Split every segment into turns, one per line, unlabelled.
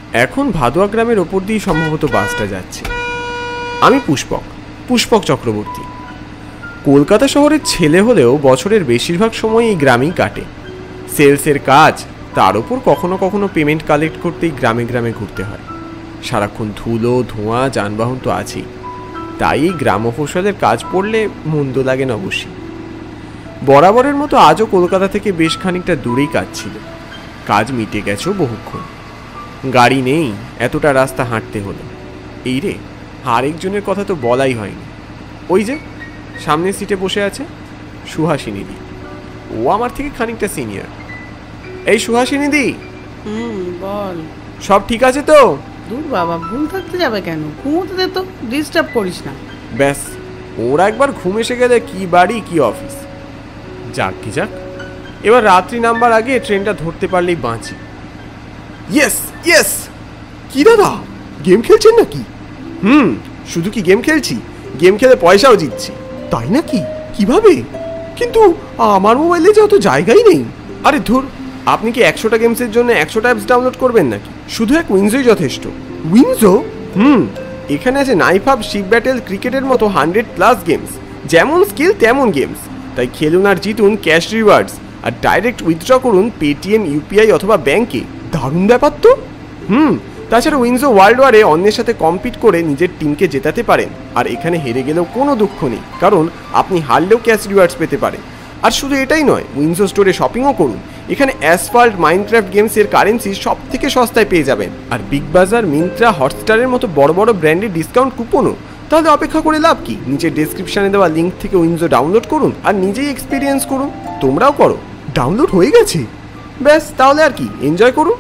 এখন ভাদুয়া গ্রামের ওপর দিয়ে সম্ভবত বাসটা যাচ্ছে। আমি পুষ্পক চক্রবর্তী। কলকাতা শহরের ছেলে হলেও বছরের বেশিরভাগ সময় এই গ্রামেই কাটে। সেলসের কাজ, তার উপর কখনো কখনো পেমেন্ট কালেক্ট করতেই গ্রামে গ্রামে ঘুরতে হয়। সারাক্ষণ ধুলো ধোঁয়া, যানবাহন তো আছেই, তাই এই গ্রাম মফস্বলের কাজ পড়লে মন্দ লাগে না অবশ্যই। বরাবরের মতো আজও কলকাতা থেকে বেশ খানিকটা দূরেই কাজ ছিল। কাজ মিটে গেছেও বহুক্ষণ। গাড়ি নেই, এতটা রাস্তা হাঁটতে হলো। এই রে, আরেকজনের কথা তো বলাই হয়নি। ওই যে সামনের সিটে বসে আছে সুহাসিনী দি। ও আমার থেকে খানিকটা সিনিয়র। এই সুহাসিনী দি,
বল।
সব ঠিক আছে তো?
দূর বাবা, ভুল থাকতে যাবে কেন? ঘুমোতে দে তো, ডিস্টার্ব করিস না।
ব্যাস, ওরা একবার ঘুম এসে গেলে কি বাড়ি কি অফিস। যাক কি যাক, এবার রাত্রি নামবার আগে ট্রেনটা ধরতে পারলেই বাঁচি। Yes yes. কি দাদা, গেম খেলছেন নাকি? শুধু কি গেম খেলছি, গেম খেলে পয়সাও জিতছি। তাই নাকি? কিভাবে? কিন্তু আমার মোবাইলে যে অত জায়গাই নেই। আরে ধুর, আপনি কি 100টা গেমসের জন্য 100টা অ্যাপস ডাউনলোড করবেন নাকি? শুধু এক উইন্ডোই যথেষ্ট। উইন্ডো? এখানে আছে নাইফ আপ, শিপ ব্যাটেল, ক্রিকেটের মতো 100+ গেমস। যেমন স্কিল তেমন গেমস। তাই খেলুন আর জিতুন ক্যাশ রিওয়ার্ডস, আর ডাইরেক্ট উইথড্র করুন পেটিএম, ইউপিআই অথবা ব্যাংকে। দারুণ ব্যাপার তো। তাছাড়া উইন্ডো ওয়ার্ল্ড ওয়ারে অন্যের সাথে কম্পিট করে নিজের টিমকে জেতাতে পারেন। আর এখানে হেরে গেলেও কোনো দুঃখ নেই, কারণ আপনি হারলেও ক্যাশ রিওয়ার্ডস পেতে পারেন। আর শুধু এটাই নয়, উইন্ডো স্টোরে শপিংও করুন। এখানে অ্যাসফল্ট, মাইনক্রাফট গেমসের কারেন্সি সব থেকে সস্তায় পেয়ে যাবেন। আর বিগ বাজার, মিন্ত্রা, হটস্টারের মতো বড় বড় ব্র্যান্ডের ডিসকাউন্ট কুপনও। তাহলে অপেক্ষা করে লাভ কি? নিচের ডেসক্রিপশনে দেওয়া লিঙ্ক থেকে উইন্ডো ডাউনলোড করুন আর নিজেই এক্সপিরিয়েন্স করুন। তোমরাও করো। ডাউনলোড হয়ে গেছে? ব্যাস, তাহলে আর কি, এনজয় করুন।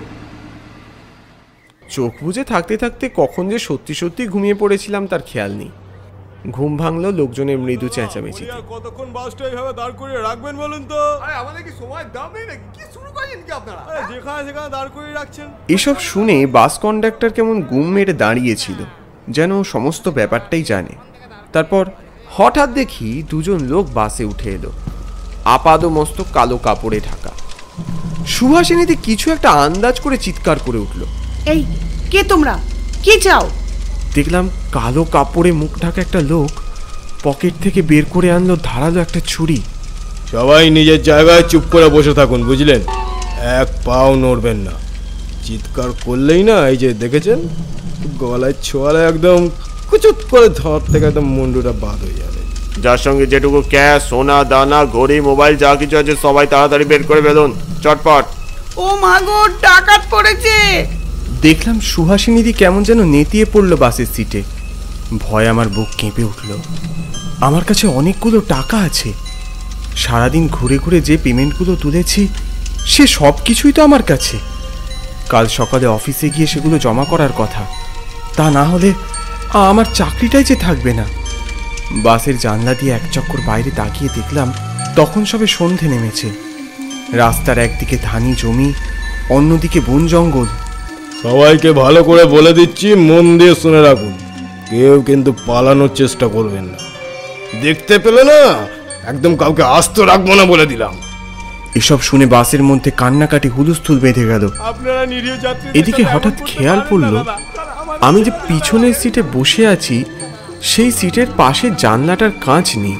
চোখ বুজে থাকতে থাকতে কখন যে সত্যি সত্যি ঘুমিয়ে পড়েছিলাম তার খেয়াল নেই। ঘুম ভাঙলো লোকজনের মৃদু চেঁচামেচি।
কতক্ষণ বাসটা এইভাবে দাঁড় করিয়ে রাখবেন বলুন তো? আরে আমাদের কি সময় দাম নেই নাকি? কি শুরু করেন কি আপনারা? আরে যেখানে যেখানে দাঁড় করিয়ে রাখছেন।
এসব শুনে বাস কন্ডাক্টর কেমন গুম মেরে দাঁড়িয়েছিল, যেন সমস্ত ব্যাপারটাই জানে। তারপর হঠাৎ দেখি দুজন লোক বাসে উঠে এলো, আপাদমস্তক কালো কাপড়ে ঢাকা। সুহাসিনীতে কিছু একটা আন্দাজ করে চিৎকার করে উঠল,
এই কে তোমরা? কি চাও?
দেখলাম কালো কাপড়ে মুখ ঢাকা একটা লোক পকেট থেকে বের করে আনলো ধারালো একটা ছুরি।
সবাই নিজের জায়গায় চুপ করে বসে থাকুন, বুঝলেন? এক পাও নড়বেন না। চিৎকার করলেই না, এই যে দেখেছেন, গলায় ছোয়ালে একদম কুচুত করে ধর থেকে একদম মুন্ডুটা বাদ হয়ে যাবে।
যার সঙ্গে যেটুকু ক্যাশ, সোনা দানা, ঘড়ি, মোবাইল যা কিছু আছে সবাই তাড়াতাড়ি বের করে ফেলুন, চটপট।
ও মা গো, ডাকাত পড়েছে!
দেখলাম সুহাসিনীদি কেমন যেন নেতিয়ে পড়লো বাসের সিটে। ভয় আমার বুক কেঁপে উঠল। আমার কাছে অনেকগুলো টাকা আছে। সারাদিন ঘুরে ঘুরে যে পেমেন্টগুলো তুলেছি সে সব কিছুই তো আমার কাছে। কাল সকালে অফিসে গিয়ে সেগুলো জমা করার কথা, তা না হলে আমার চাকরিটাই যে থাকবে না। বাসের জানলা দিয়ে এক চক্কর বাইরে তাকিয়ে দেখলাম তখন সবে সন্ধে নেমেছে। রাস্তার একদিকে ধানি জমি, অন্যদিকে বন জঙ্গল।
সবাইকে ভালো করে বলে দিচ্ছি, মন দিয়ে শুনে রাখুন। কেউ কিন্তু পালানোর চেষ্টা করবেন না। দেখতে পেলে না, একদম কাউকে আস্ত রাখবো না বলে দিলাম।
এসব শুনে বাসের মধ্যে কান্নাকাটি হুলস্থুল বেঁধে গেল। এদিকে হঠাৎ খেয়াল পড়ল, আমি যে পিছনের সিটে বসে আছি সেই সিটের পাশে জানলাটার কাঁচ নেই।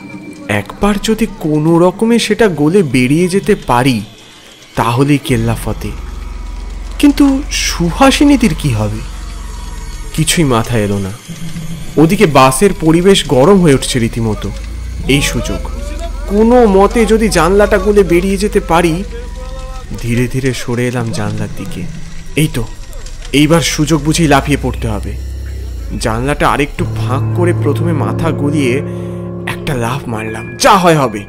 একবার যদি কোনো রকমে সেটা গলে বেরিয়ে যেতে পারি তাহলেই কেল্লা ফতে। কিন্তু সুহাসিনীদের কি হবে? কিছুই মাথায় এলো না। ওদিকে বাসের পরিবেশ গরম হয়ে উঠছে রীতিমতো। এই সুযোগ, কোনো মতে যদি জানলাটা গলে বেরিয়ে যেতে পারি। ধীরে ধীরে সরে এলাম জানলার দিকে। এই তো, এইবার সুযোগ বুঝেই লাফিয়ে পড়তে হবে। জানলাটা আরেকটু ফাঁক করে প্রথমে মাথা গলিয়ে একটা লাফ মারলাম, যা হয় হবে।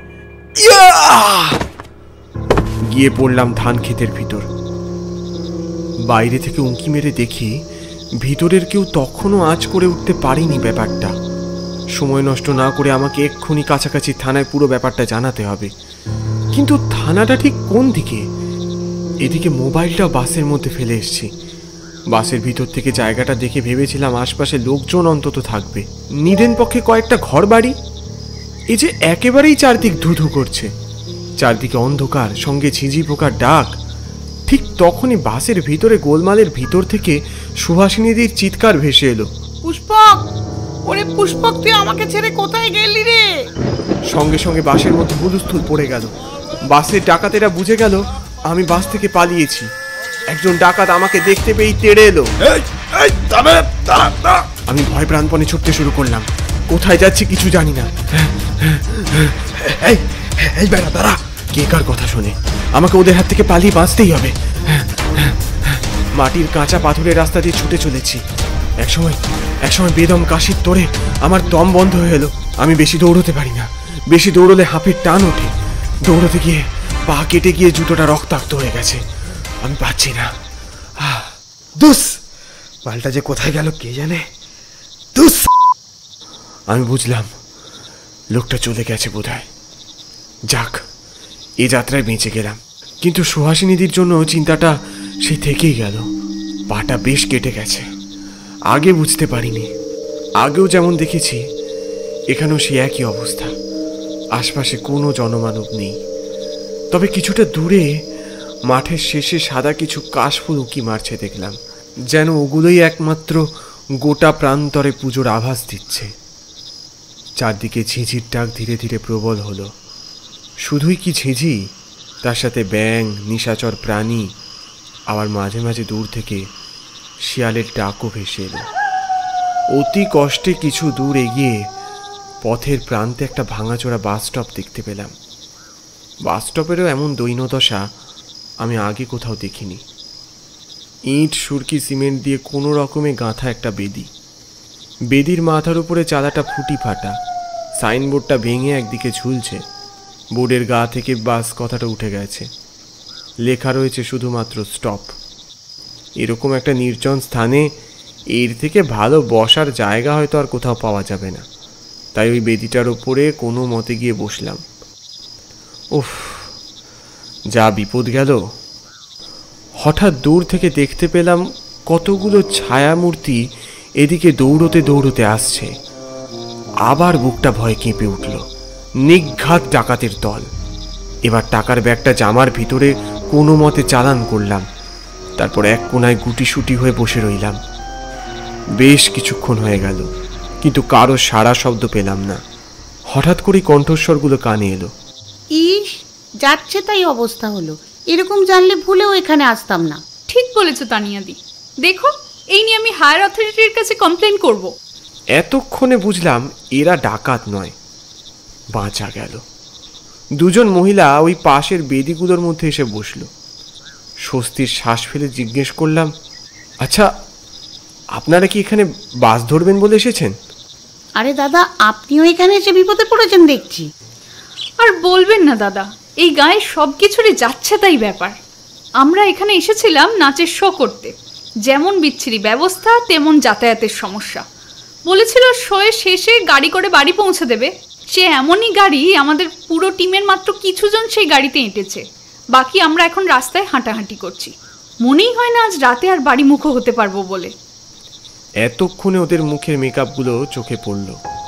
গিয়ে পড়লাম ধান ক্ষেতের ভিতর। বাইরে থেকে উঁকি মেরে দেখি ভিতরের কেউ তখনও আঁচ করে উঠতে পারেনি ব্যাপারটা। সময় নষ্ট না করে আমাকে এক্ষুনি কাছাকাছি থানায় পুরো ব্যাপারটা জানাতে হবে। কিন্তু থানাটা ঠিক কোন দিকে? এদিকে মোবাইলটাও বাসের মধ্যে ফেলে এসেছি। বাসের ভিতর থেকে জায়গাটা দেখে ভেবেছিলাম আশপাশে লোকজন অন্তত থাকবে, নিদেন পক্ষে কয়েকটা ঘর বাড়ি। এই যে একেবারেই চারদিক ধুধু করছে, চারদিকে অন্ধকার, সঙ্গে ঝিঝি পোকার ডাক। ঠিক তখনই বাসের ভিতরে গোলমালের ভিতর থেকে সুহাসিনীদির চিৎকার ভেসে এলো,
পুষ্পক, ওরে পুষ্পক, তুই আমাকে ছেড়ে কোথায় গেলি রে?
সঙ্গে সঙ্গে বাসের মধ্যে হুলস্থুল পড়ে গেল। বাসের ডাকাতেরা বুঝে গেল আমি বাস থেকে পালিয়েছি। একজন ডাকাত আমাকে দেখতে পেয়েই তেড়ে এলো। আমি ভয় প্রাণপণে ছুটতে শুরু করলাম। কোথায় যাচ্ছি কিছু জানি না। এই বেড়া দাঁড়া, কে কার কথা শোনে? আমাকে ওদের হাত থেকে পালিয়ে বাঁচতেই হবে। মাটির কাঁচা পাথরের রাস্তা দিয়ে ছুটে চলেছি। একসময় বেদম কাশির তোড়ে আমার দম বন্ধ হয়ে এলো। আমি বেশি দৌড়তে পারি না, বেশি দৌড়লে হাঁপের টান ওঠে। দৌড়তে গিয়ে পা কেটে গিয়ে জুতোটা রক্তাক্ত হয়ে গেছে। আমি পাচ্ছি না।
দুস, মালটা যে কোথায় গেল কে জানে। দুস,
আমি বুঝলাম লোকটা চলে গেছে বোধহয়। যাক, এ যাত্রায় বেঁচে গেলাম। কিন্তু সুহাসিনীদির জন্য চিন্তাটা সে থেকেই গেল। পাটা বেশ কেটে গেছে। আগে বুঝতে পারিনি। আগেও যেমন দেখেছি, এখানেও সে একই অবস্থা। আশপাশে কোনো জনমানব নেই। তবে কিছুটা দূরে মাঠের শেষে সাদা কিছু কাশফুল উঁকি মারছে দেখলাম, যেন ওগুলোই একমাত্র গোটা প্রান্তরে পুজোর আভাস দিচ্ছে। চারদিকে ঝিঝির ডাক ধীরে ধীরে প্রবল হলো। শুধুই কি ঝিঝি, তার সাথে ব্যাঙ, নিশাচর প্রাণী, আবার মাঝে মাঝে দূর থেকে শিয়ালের ডাকও ভেসে এলো। অতি কষ্টে কিছু দূর এগিয়ে পথের প্রান্তে একটা ভাঙাচোরা বাস স্টপ দেখতে পেলাম। বাস স্টপেরও এমন দৈন্যদশা আমি আগে কোথাও দেখিনি। ইট, সুরকি, সিমেন্ট দিয়ে কোনো রকমে গাঁথা একটা বেদি। বেদির মাথার উপরে চালাটা ফুটি ফাটা। সাইনবোর্ডটা ভেঙে একদিকে ঝুলছে। বোর্ডের গা থেকে বাস কথাটা উঠে গেছে। লেখা রয়েছে শুধুমাত্র স্টপ। এরকম একটা নির্জন স্থানে এর থেকে ভালো বসার জায়গা হয়তো আর কোথাও পাওয়া যাবে না। তাই ওই বেদিটার ওপরে কোনো মতে গিয়ে বসলাম। উফ, যা বিপদ গেল। হঠাৎ দূর থেকে দেখতে পেলাম কতগুলো ছায়ামূর্তি এদিকে দৌড়তে দৌড়তে আসছে। আবার বুকটা ভয়ে কেঁপে উঠল। নিঘাত ডাকাতের দল। এবার টাকার ব্যাগটা জামার ভিতরে কোনো মতে চালান করলাম। তারপর এক কোনায় গুটিসুটি হয়ে বসে রইলাম। বেশ কিছুক্ষণ হয়ে গেল, কিন্তু কারো সাড়া শব্দ পেলাম না। হঠাৎ করেই কণ্ঠস্বরগুলো কানে এলো।
ইস, যাচ্ছে তাই অবস্থা হলো। এরকম জানলে ভুলেও এখানে আসতাম না।
ঠিক বলেছো তানিয়াদি। দেখো, এই নিয়ে আমি হায়ার অথরিটির কাছে কমপ্লেন করব।
এতক্ষণে বুঝলাম এরা ডাকাত নয়। বাঁচা গেল। দুজন মহিলা ওই পাশের বেদিগুলোর মধ্যে এসে বসলো। স্বস্তির শ্বাস ফেলে জিজ্ঞেস করলাম, আচ্ছা, আপনারা কি এখানে বাস ধরবেন বলে এসেছেন?
আরে দাদা, আপনিও এখানে এসে বিপদে পড়েছেন দেখছি।
আর বলবেন না দাদা, এই গায়ে সব কিছুরই যাচ্ছে তাই ব্যাপার। আমরা এখানে এসেছিলাম নাচের শো করতে। যেমন বিচ্ছিরি ব্যবস্থা, তেমন যাতায়াতের সমস্যা। বলেছিল শোয়ের শেষে গাড়ি করে বাড়ি পৌঁছে দেবে। সে এমনই গাড়ি, আমাদের পুরো টিমের মাত্র কিছুজন সেই গাড়িতে এঁটেছে। বাকি আমরা এখন রাস্তায় হাঁটাহাঁটি করছি। মনেই হয় না আজ রাতে আর বাড়ি মুখো হতে পারবো বলে।
এতক্ষণে ওদের মুখের মেকআপগুলো চোখে পড়ল।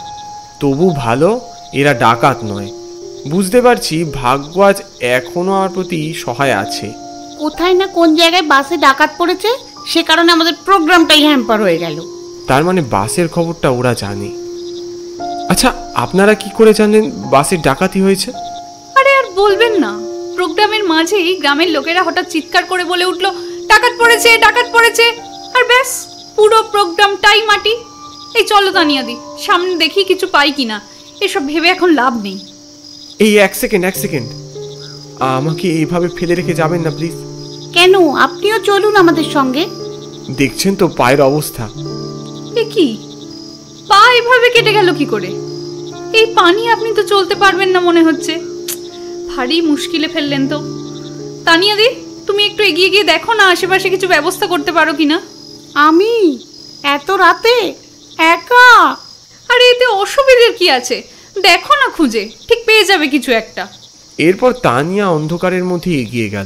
তবু ভালো এরা ডাকাত নয়। বুঝতে পারছি ভাগ্য আজ এখনো আমার প্রতি সহায় আছে।
কোথায় না কোন জায়গায় বাসে ডাকাত পড়েছে, সে কারণে আমাদের প্রোগ্রামটাই হ্যাম্পার হয়ে গেল।
তার মানে বাসের খবরটা ওরা জানে। আচ্ছা, আপনারা কি করে জানলেন বাসের ডাকাতি হয়েছে?
আরে আর বলবেন না, প্রোগ্রামের মাঝেই গ্রামের লোকেরা হঠাৎ চিৎকার করে বলে উঠলো, ডাকাত পড়েছে, ডাকাত পড়েছে। আর ব্যাস, পুরো প্রোগ্রামটাই মাটি। এই চলো তানিয়াদি, সামনে দেখি কিছু পাই কিনা। এসব ভেবে এখন লাভ নেই।
এই এক সেকেন্ড, আমাকে এইভাবে ফেলে রেখে যাবেন না প্লিজ।
কেন, আপনিও চলুন আমাদের সঙ্গে।
দেখছেন তো পায়ের অবস্থা।
এ কি, পা এভাবে কেটে গেল কি করে? এই পানি আপনি তো চলতে পারবেন না মনে হচ্ছে। ভারী মুশকিলে ফেললেন তো। তানিয়াদি, তুমি একটু এগিয়ে গিয়ে দেখো না আশেপাশে কিছু ব্যবস্থা করতে পারো কিনা।
আমি এত রাতে একা?
আরে এতে অসুবিধার কি আছে? দেখো না খুঁজে, ঠিক পেয়ে যাবে কিছু একটা।
এরপর তানিয়া অন্ধকারের মধ্যে এগিয়ে গেল।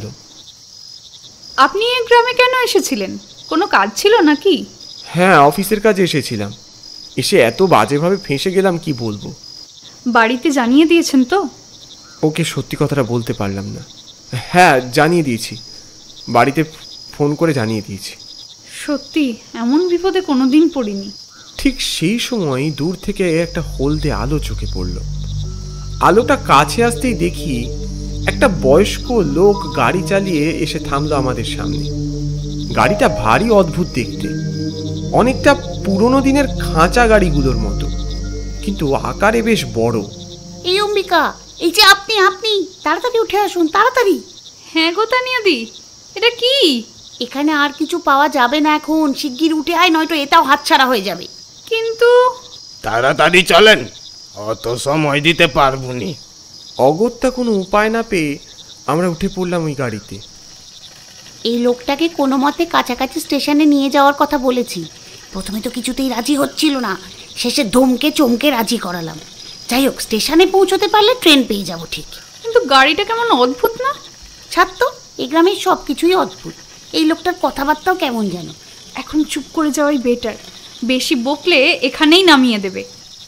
আপনি এই গ্রামে কেন এসেছিলেন? কোনো কাজ ছিল নাকি?
হ্যাঁ, অফিসের কাজে এসেছিলাম। এসে এত বাজেভাবে ফেঁসে গেলাম কি বলবো।
বাড়িতে জানিয়ে দিয়েছেন তো?
ওকে সত্যি কথাটা বলতে পারলাম না। হ্যাঁ, জানিয়ে দিয়েছি। বাড়িতে ফোন করে জানিয়ে দিয়েছি।
সত্যি এমন বিপদে কোনোদিন পড়িনি।
ঠিক সেই সময় দূর থেকে একটা হলদে আলো চোখে পড়ল। আলোটা কাছে আসতেই দেখি একটা বয়স্ক লোক গাড়ি চালিয়ে এসে থামলো আমাদের সামনে। গাড়িটা ভারী অদ্ভুত দেখতে, অনেকটা পুরনো দিনের খাঁচা গাড়িগুলোর মতো, কিন্তু আকারে বেশ বড়।
এই অম্বিকা, এই যে আপনি আপনি তাড়াতাড়ি উঠে আসুন, তাড়াতাড়ি।
হ্যাঁ গো তানিয়াদি, এটা কি?
এখানে আর কিছু পাওয়া যাবে না এখন, শিগগির উঠে আয়, নয়তো এটাও হাতছাড়া হয়ে যাবে।
কিন্তু
তাড়াতাড়ি চলেন, অত সময় দিতে পারবো নি।
অগত্যা কোনো উপায় না পেয়ে আমরা উঠে পড়লাম ওই গাড়িতে।
এই লোকটাকে কোনো মতে কাছাকাছি স্টেশনে নিয়ে যাওয়ার কথা বলেছি। প্রথমে তো কিছুতেই রাজি হচ্ছিল না, শেষে ধমকে চমকে রাজি করালাম। যাই হোক, স্টেশনে পৌঁছতে পারলে ট্রেন পেয়ে যাব ঠিক।
কিন্তু গাড়িটা কেমন অদ্ভুত না?
ছাড় তো, এই গ্রামের সব কিছুই অদ্ভুত। এই লোকটার কথাবার্তাও কেমন যেন।
এখন চুপ করে যাওয়াই বেটার, বেশি বকলে এখানেই নামিয়ে দেবে।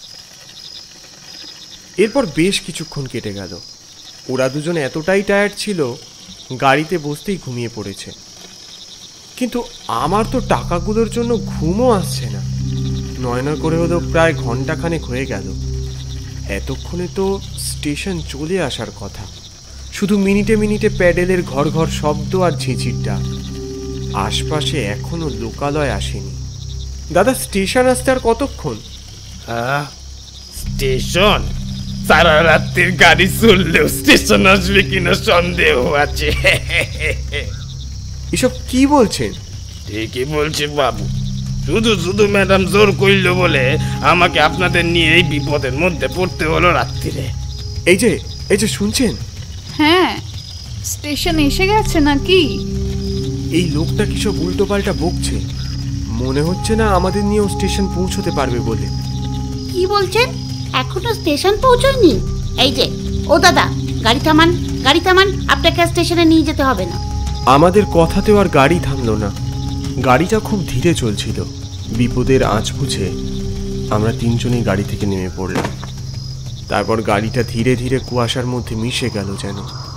এরপর বেশ কিছুক্ষণ কেটে গেল। ওরা দুজন এতটাই টায়ার্ড ছিল, গাড়িতে বসতেই ঘুমিয়ে পড়েছে। কিন্তু আমার তো টাকাগুলোর জন্য ঘুমও আসছে না। নয় নয় করে হলো প্রায় ঘন্টাখানেক হয়ে গেল। এতক্ষণে তো স্টেশন চলে আসার কথা, শুধু মিনিটে মিনিটে প্যাডেলের ঘর ঘর শব্দ আর ঝিঁঝিরটা। আশপাশে এখনো লোকালয় আসেনি। দাদা, স্টেশন আসতে আর কতক্ষণ?
স্টেশন? সারা রাত্রির গাড়ি চললেও স্টেশন আসবে কিনা সন্দেহ আছে।
এসব কি বলছেন?
ঠিকই বলছি বাবু, শুধু শুধু ম্যাডাম জোর করল বলে আমাকে আপনাদের নিয়ে এই বিপদের মধ্যে পড়তে হলো রাত্রিরে।
এই যে শুনছেন?
হ্যাঁ, স্টেশন এসে গেছে নাকি?
এই লোকটা কিসব উল্টো পাল্টা বকছে। মনে হচ্ছে না আমাদের নিয়েও স্টেশন পৌঁছতে পারবে বলে।
কি বলছেন? এখনো স্টেশন পৌঁছয়নি? এই যে, ও দাদা, গাড়ি থামান, গাড়ি থামান, আপনাকে স্টেশনে নিয়ে যেতে হবে না।
আমাদের কথাতেও আর গাড়ি থামলো না। গাড়িটা খুব ধীরে চলছিল। বিপদের আঁচ বুঝে আমরা তিনজনেই গাড়ি থেকে নেমে পড়লাম। তারপর গাড়িটা ধীরে ধীরে কুয়াশার মধ্যে মিশে গেল যেন।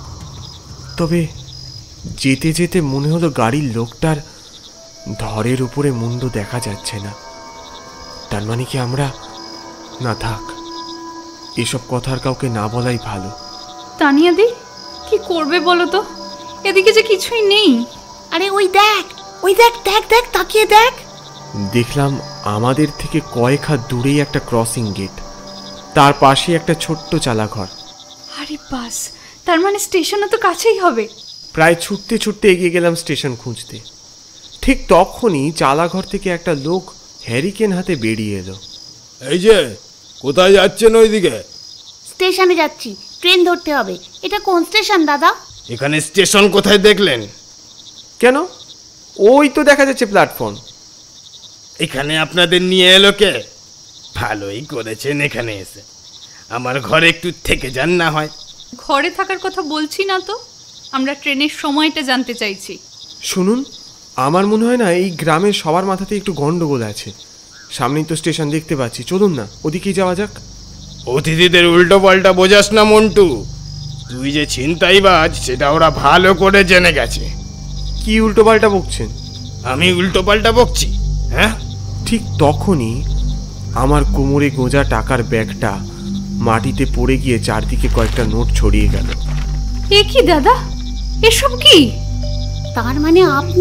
তবে যেতে যেতে মনে হলো গাড়ির লোকটার ধরের উপরে মুন্ডু দেখা যাচ্ছে না। তার মানে কি আমরা না, থাক, এসব কথার কাউকে না বলাই ভালো।
তানিয়াদি, কি করবে বলো তো? এদিকে যে কিছুই নেই।
আরে ওই দেখ, ওই দেখ, দেখ দেখ, তাকিয়ে দেখ।
দেখলাম আমাদের থেকে কয়েক হাত দূরেই একটা ক্রসিং গেট, তার পাশে একটা ছোট্ট চালাঘর।
আরে বাস, তার মানে স্টেশনও তো কাছেই হবে।
প্রায় ছুটতে ছুটতে এগিয়ে গেলাম স্টেশন খুঁজতে। ঠিক তখনই চালাঘর থেকে একটা লোক হ্যারিকেন হাতে বেরিয়ে এলো।
এই যে, কোথায় যাচ্ছেন? ওইদিকে
স্টেশনে যাচ্ছি, ট্রেন ধরতে হবে। এটা কোন স্টেশন দাদা?
এখানে স্টেশন কোথায় দেখলেন?
কেন, ওই তো দেখা যাচ্ছে প্ল্যাটফর্ম।
এখানে আপনাদের নিয়ে এলো কে? ভালোই করেছেন এখানে এসে। আমার ঘরে একটু থেকে যান না হয়।
ঘরে থাকার কথা বলছি না তো, আমরা ট্রেনের সময়টা জানতে চাইছি।
শুনুন, আমার মনে হয় না এই গ্রামের সবার মাথাতে একটু গন্ডগোল আছে। সামনেই তো স্টেশন দেখতে পাচ্ছি, চলুন না ওদিকেই যাওয়া যাক।
অতিথিদের উল্টো পাল্টা বোঝাস না মন্টু। তুই যে ছিনতাইবাজ সেটা ওরা ভালো করে জেনে গেছে।
কি উল্টো পাল্টা বকছেন?
আমি উল্টো পাল্টা বকছি? হ্যাঁ।
ঠিক তখনই আমার কোমরে গোঁজা টাকার ব্যাগটা মাটিতে পড়ে গিয়ে চারদিকে কয়েকটা নোট ছড়িয়ে গেল।
এ কি দাদা, এসব কি?
তার মানে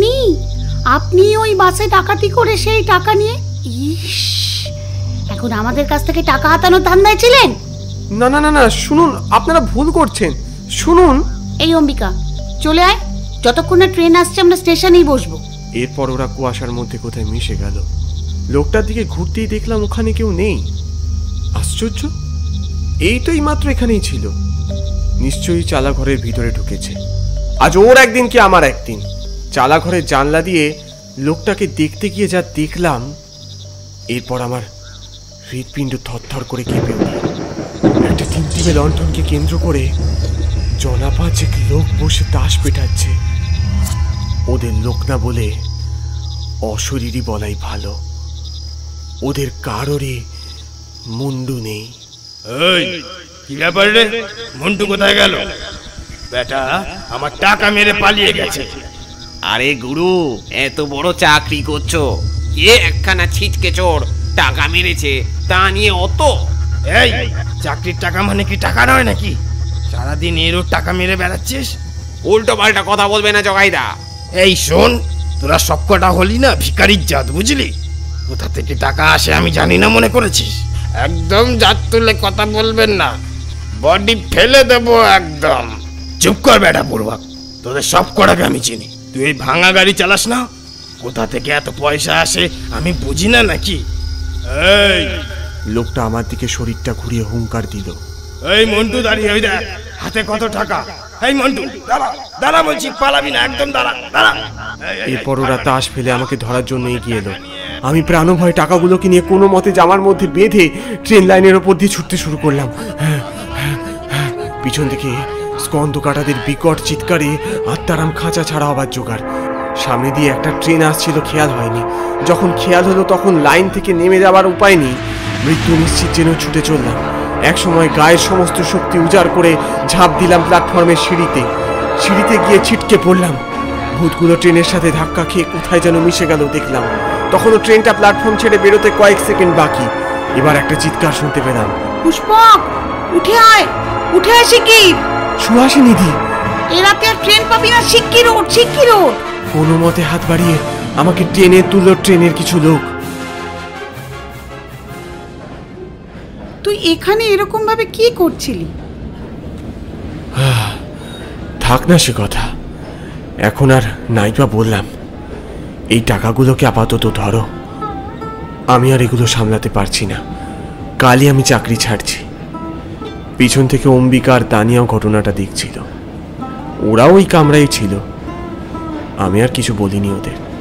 আপনি ওই বাসে ডাকাতি করে সেই টাকা নিয়ে, ইস, এখন আমাদের কাছ থেকে টাকা হাতানোর ধান্দায় ছিলেন?
না না না না, শুনুন, আপনারা ভুল করছেন, শুনুন।
এই অম্বিকা, চলে আয়, যতক্ষণ না ট্রেন আসছে আমরা স্টেশনেই বসবো।
এরপর ওরা কুয়াশার মধ্যে কোথায় মিশে গেল। লোকটার দিকে ঘুরতেই দেখলাম ওখানে কেউ নেই। আশ্চর্য, এই তো এইমাত্র এখানেই ছিল। নিশ্চয়ই চালাঘরের ভিতরে ঢুকেছে। আজ ওর একদিন কি আমার একদিন। চালাঘরের জানলা দিয়ে লোকটাকে দেখতে গিয়ে যা দেখলাম, এরপর আমার হৃৎপিণ্ড থরথর করে কেঁপে উঠল। একটা টিমটিমে লণ্ঠনকে কেন্দ্র করে জনাপাঁচেক লোক বসে তাস পেটাচ্ছে। ওদের লোক না বলে অশরীরই বলাই ভালো। ওদের কারোরই মুন্ডু নেই।
এই কি ব্যাপার রে? মন্টু কোথায় গেল? বেটা আমার টাকা মেরে পালিয়ে গেছে।
আরে গুরু, এত বড় চাকরি করছো, কে একখানা ছিচকে চোর টাকা মেরেছে তা নিয়ে অত?
এই চাকরির টাকা মানে কি টাকা নয় নাকি? সারাদিন এরও টাকা মেরে বেড়াচ্ছিস।
উল্টো পাল্টা কথা বলবে না জগাইদা।
এই শোন, তোরা সবকটা হলি না ভিখারির জাত, বুঝলি? কোথা থেকে টাকা আসে আমি জানি না মনে করেছিস? একদম জাত তুলে কথা বলবেন না, বডি ফেলে দেবো একদম। চুপ কর বেটা পূর্বক, তোদের সব কটাকে আমি চিনি। তুই এই ভাঙা গাড়ি চালাস না? কোথা থেকে এত পয়সা আসে আমি বুঝি না নাকি? এই
লোকটা আমার দিকে শরীরটা ঘুরিয়ে হুঙ্কার দিল।
এই মন্টু দাঁড়িয়ে, ওই দেখ হাতে কত টাকা। এই মন্টু দাঁড়া, দাঁড়া বলছি, পালাবি না, একদম দাঁড়া, দাঁড়া।
এরপর ওরা তাস ফেলে আমাকে ধরার জন্য এগিয়ে এলো। আমি প্রাণভয় টাকাগুলোকে নিয়ে কোনো মতে জামার মধ্যে বেঁধে ট্রেন লাইনের ওপর দিয়ে ছুটতে শুরু করলাম। পিছন থেকে স্কন্দ কাটাদের বিকট চিৎকারে আত্মারাম খাঁচা ছাড়া হবার জোগাড়। সামনে দিয়ে একটা ট্রেন আসছিল, খেয়াল হয়নি। যখন খেয়াল হলো তখন লাইন থেকে নেমে যাবার উপায় নেই, মৃত্যু নিশ্চিত যেন ছুটে চললাম। একসময় গায়ের সমস্ত শক্তি উজাড় করে ঝাঁপ দিলাম প্ল্যাটফর্মের সিঁড়িতে গিয়ে ছিটকে পড়লাম। ভূতগুলো ট্রেনের সাথে ধাক্কা খেয়ে কোথায় যেন মিশে গেল দেখলাম। তখনও ট্রেনটা প্ল্যাটফর্ম ছেড়ে বেরোতে কয়েক সেকেন্ড বাকি। এবার একটা চিৎকার শুনতে পেলাম,
পুষ্পক উঠে আয়, উঠে আয় শিগগির।
সুহাসিনী দি,
এ রাতে আর ট্রেন পাবি না, শিগগির ওঠ, শিগগির ওঠ।
কোনো মতে হাত বাড়িয়ে আমাকে ট্রেনে তুলল ট্রেনের কিছু লোক।
তুই এখানে এরকম ভাবে কি করছিলি?
থাক না সে কথা, এখন আর নাইবা বললাম। এই টাকাগুলোকে আপাতত ধরো, আমি আর এগুলো সামলাতে পারছি না। কালই আমি চাকরি ছাড়ছি। পিছন থেকে অম্বিকা আর তানিয়াও ঘটনাটা দেখছিল। ওরাও ওই কামরাই ছিল। আমি আর কিছু বলিনি ওদের।